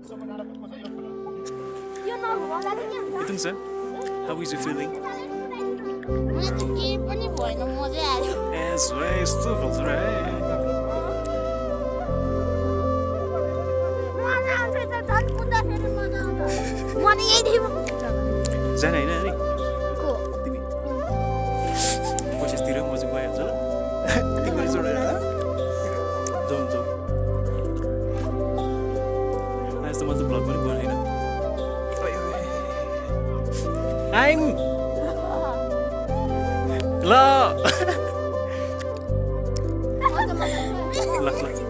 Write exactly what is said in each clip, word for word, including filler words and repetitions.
Ethan sir, how is you feeling? Yes, right, it's too cold, right? Zana, you know, cool. What's your theorem? What's your way? Think what is your idea? Don't do. Nice to meet the blood, but go ahead. I'm. La. Luck, luck.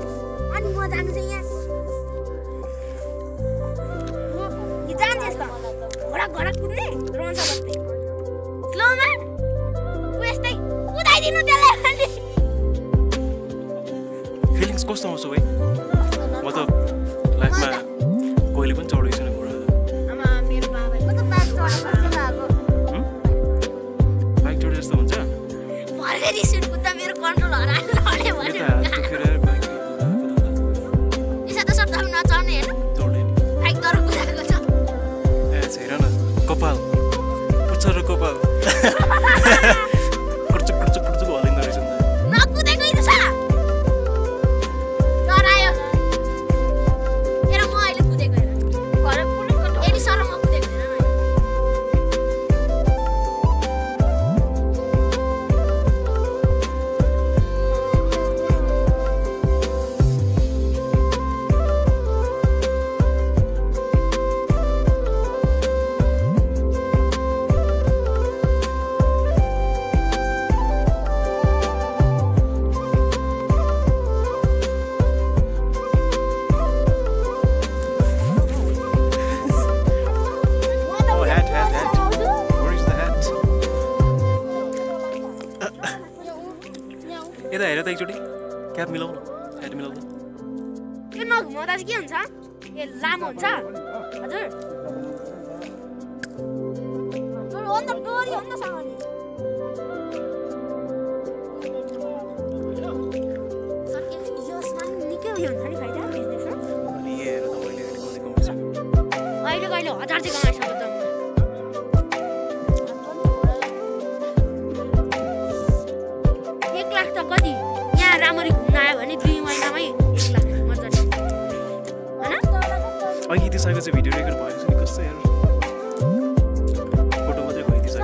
घोडा कुद्ने रोन्छ बस्दै स्लोमा उ यस्तै कुदाइदिनु त्यसलाई feelings कस्तो आउँछ है म त लाइफमा कहिले पनि चढेको छैन घोडा आमा मेरो बाबा म त बाइक चढेको लागो हम बाइक चढे जस्तो हुन्छ भर्खरै सिट कुद्दा मेरो कन्ट्रोल हरायो लड्यो भन्यो यसो त सब हामी नचढ्ने हैन चढ्ने बाइक तर कुदाएको छ ए छैन न कपाल पुच्छर कपाल कुर्चुक कुर्चुक कुर्चुक हलिँदो रहेछ न कुदेको नि छ डरायो हेर म अहिले कुदेको हेर घर पुलिस एडी सर म कुदेको हेर न यता हेर त एकचोटि क्याप मिलाउनु हेड मिलाउनु यो नघुमाउँदा चाहिँ के हुन्छ ए लामो हुन्छ हजुर तर अन्त डोरी अन्त सँगले सर के यो स्मान निकै उयो हुन्छ नि फाइदा बिजनेस अनि हेर त अहिले कति कमाउँछ अहिले कहिले हजार चाहिँ कमाइसक्यो त एक लाख त कति यहाँ राम्ररी घुम्न आयो भने दुई महिनामै एक लाख मजाले हैन अघि त्यसको चाहिँ भिडियो रेकर्ड भएको छ नि कस्तो यार फोटो मात्रै भयो त्यसको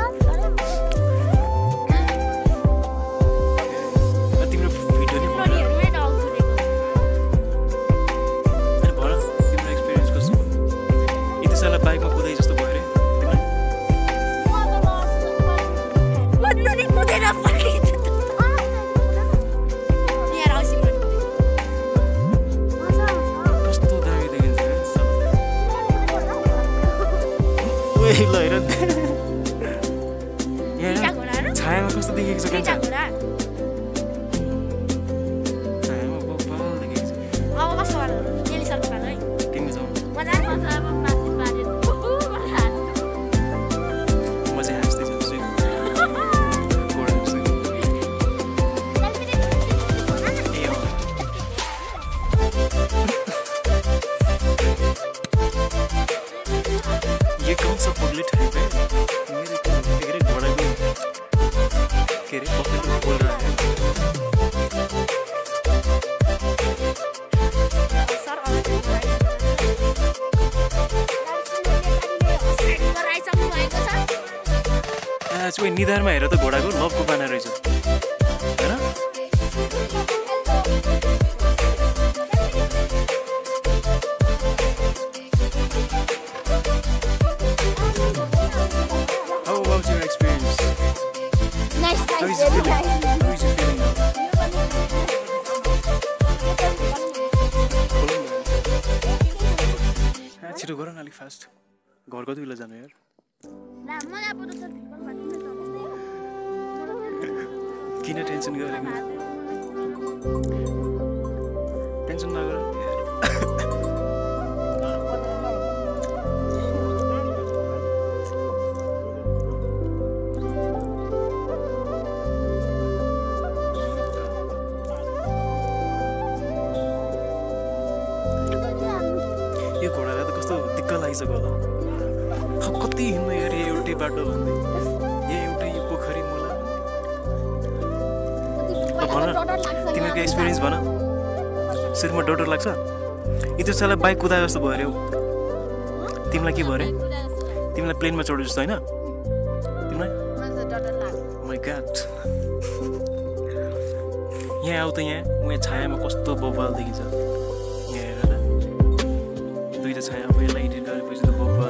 तिम्रो भिडियो नि भयो रोडीहरुमै त आउँछ देखो अनि भन तिम्रो एक्सपिरियन्स कस्तो भयो यति साला बाइकमा कुदाइ जस्तो भयो रे कुद्नु नि कुदेर फर्किन्छ ल हेर छायामा कस्तो देखेको छ कान्छा छायामा बब्बल देखेको छ अब कस्तो गर्नु नेली सरको पालो है तिमी जाऊ मजा नि मजा अब माथि पारेर म चाहिँ हाँस्दै जान्छु घोडा जस्तो ए हो ये कौन सा पगलेट है बे मेरे को तेरे घोड़ा को के रे पगलेट बोल रहा है सर अब गराइसक्नु भएको छ आज कोही निधारमा हेर त घोडाको लभको बाना रहेछ हैन How about your experience? Nice, nice. How is you feeling? How is you feeling now? छिटो गर न अलिक फास्ट घर कति बेला जानु यार किन टेन्सन गरेको टेन्सन नगर यो घोडालाई त कस्तो दिक्क लागिसक्यो होला कति हिँड्नु अरे एउटै बाटो भन्दै यहाँ एउटै यो पोखरी मुला भन तिमीको एक्सपिरियन्स भन सुरुमा डर डर लाग्छ यति साला बाइक कुदाए जस्तो भयो अरे तिमीलाई के भयो अरे तिमीलाई प्लेनमा चढ्यो जस्तो होइन तिमीलाई माई गॉड यहाँ आऊ त यहाँ उहाँ छायामा कस्तो बब्बाल देखिन्छ यहाँ हेर दुईवटा छाया अब यसलाई एडिट गरेपछि त बब्बाल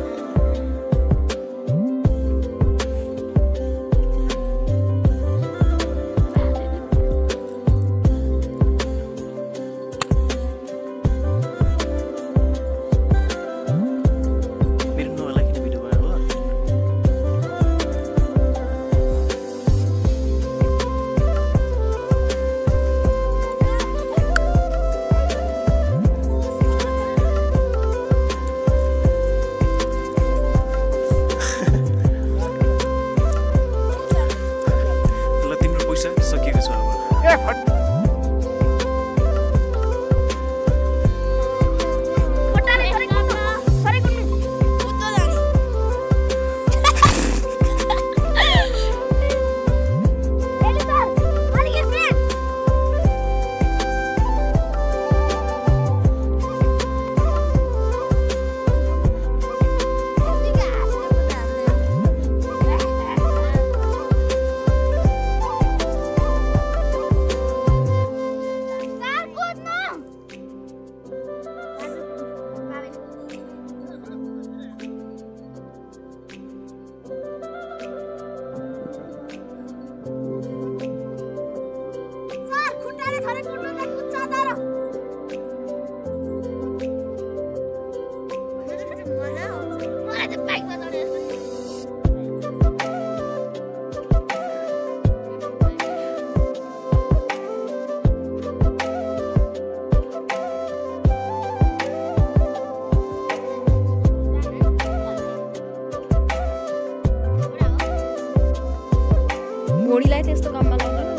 घोडीलाई त्यस्तो काममा लाउँदैन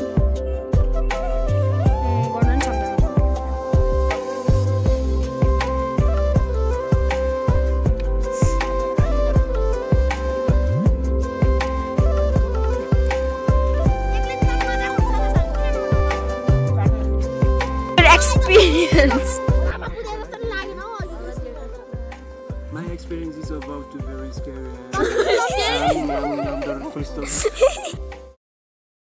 गर्न नि सक्दैन experience My experience is about to be very scary and I'm, I'm, I'm, I'm